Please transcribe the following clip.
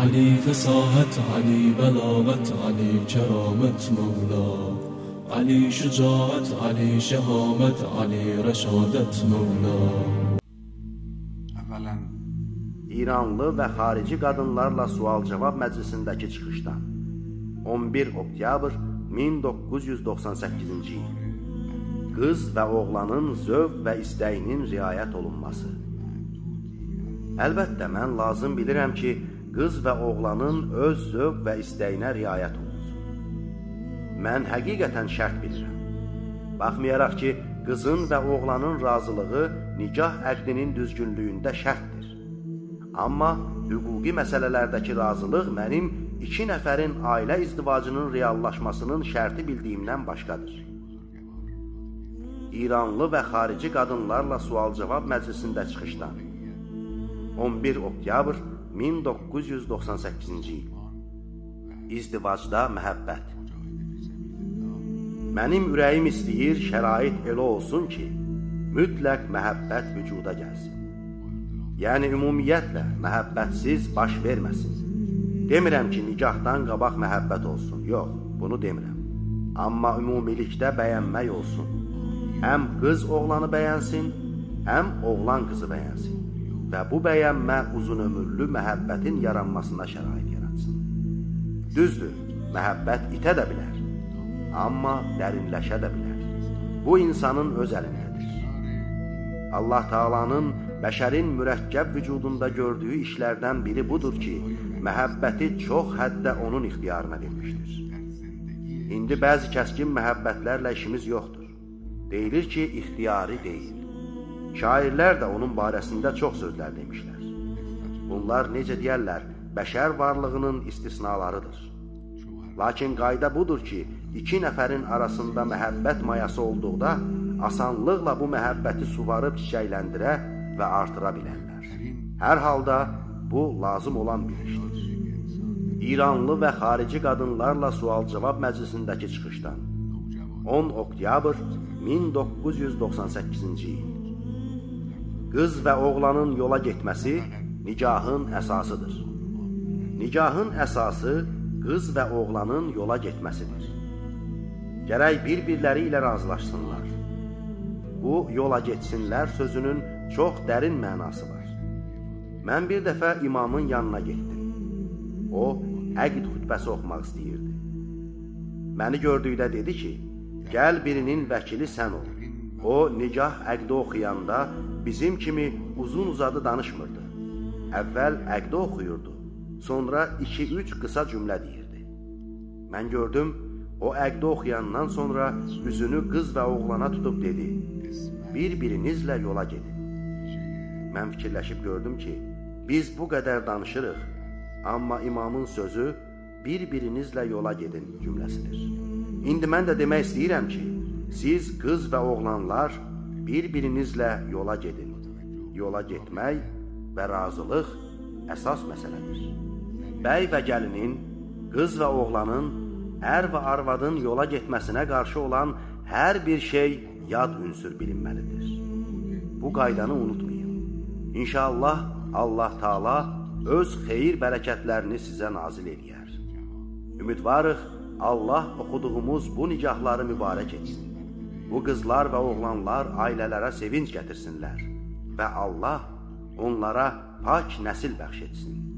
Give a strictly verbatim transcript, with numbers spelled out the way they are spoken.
علی فصاحت، علی بلاغت، علی کرامت مولا، علی şücaət, علی şehamət, علی rəşadət مولا. İranlı və xarici qadınlarla sual-cavab məclisindəki çıxışdan on bir oktyabr min doqquz yüz doxsan səkkizinci il. Qız və oğlanın zövq və istəyinin riayət olunması. Əlbəttə, mən lazım bilirəm ki, qız və oğlanın öz zövq və istəyinə riayət olunsun. Mən həqiqətən şərt bilirəm. Baxmayaraq ki, qızın və oğlanın razılığı nikah əqdinin düzgünlüyündə şərtdir. Amma hüquqi məsələlərdəki razılıq mənim iki nəfərin ailə izdivacının reallaşmasının şərti bildiyimdən başqadır. İranlı və xarici qadınlarla sual-cavab məclisində çıxışdan on bir oktyabr min doqquz yüz doxsan səkkizinci il. İzdivacda məhəbbət. Mənim ürəyim istəyir, şərait elə olsun ki, mütləq məhəbbət vücuda gəlsin. Yəni, ümumiyyətlə, məhəbbətsiz baş verməsin. Demirəm ki, nikahdan qabaq məhəbbət olsun, yox, bunu demirəm. Amma ümumilikdə bəyənmək olsun. Həm qız oğlanı bəyənsin, həm oğlan qızı bəyənsin. Və bu bəyənmə uzun ömürlü məhəbbətin yaranmasına şərait yaratsın. Düzdür, məhəbbət itə də bilər, amma dərinləşə də bilər. Bu insanın öz əlindədir. Allah Taala'nın bəşərin mürəkkəb vücudunda gördüyü işlərdən biri budur ki, məhəbbəti çox həddə onun ixtiyarına vermişdir. İndi bəzi kəskin məhəbbətlərlə işimiz yoxdur. Deyilir ki, ixtiyari deyil. Şairlər də onun barəsində çox sözlər demişlər. Bunlar necə deyərlər, bəşər varlığının istisnalarıdır. Lakin qayda budur ki, iki nəfərin arasında məhəbbət mayası olduqda, asanlıqla bu məhəbbəti suvarıb çiçəkləndirə və artıra bilərlər. Hər halda bu lazım olan bir işdir. İranlı və xarici qadınlarla sual-cavab məclisindəki çıxışdan on oktyabr min doqquz yüz doxsan səkkizinci il. Qız və oğlanın yola getməsi nikahın əsasıdır. Nikahın əsası qız və oğlanın yola getməsidir. Gərək bir-birləri ilə razılaşsınlar. Bu, yola getsinlər sözünün çox dərin mənası var. Mən bir dəfə imamın yanına getdim. O, əqd xütbəsi oxumaq istəyirdi. Məni gördükdə dedi ki, gəl birinin vəkili sən ol. O, nikah əqdi oxuyanda bizim kimi uzun-uzadı danışmırdı. Əvvəl əqdi oxuyurdu, sonra iki-üç qısa cümlə deyirdi. Mən gördüm, o əqdi oxuyandan sonra üzünü qız və oğlana tutub dedi, bir-birinizlə yola gedin. Mən fikirləşib gördüm ki, biz bu qədər danışırıq, amma imamın sözü bir-birinizlə yola gedin cümləsidir. İndi mən də demək istəyirəm ki, siz qız və oğlanlar bir-birinizlə yola gedin. Yola getmək və razılıq əsas məsələdir. Bəy və gəlinin, qız və oğlanın, ər və arvadın yola getməsinə qarşı olan hər bir şey yad ünsür bilinməlidir. Bu qaydanı unutmayın. İnşallah Allah Taala öz xeyir bərəkətlərini sizə nazil eləyər. Ümidvarıq, Allah oxuduğumuz bu nikahları mübarək etsin. Bu qızlar və oğlanlar ailələrə sevinç gətirsinlər və Allah onlara pak nəsil bəxş etsin.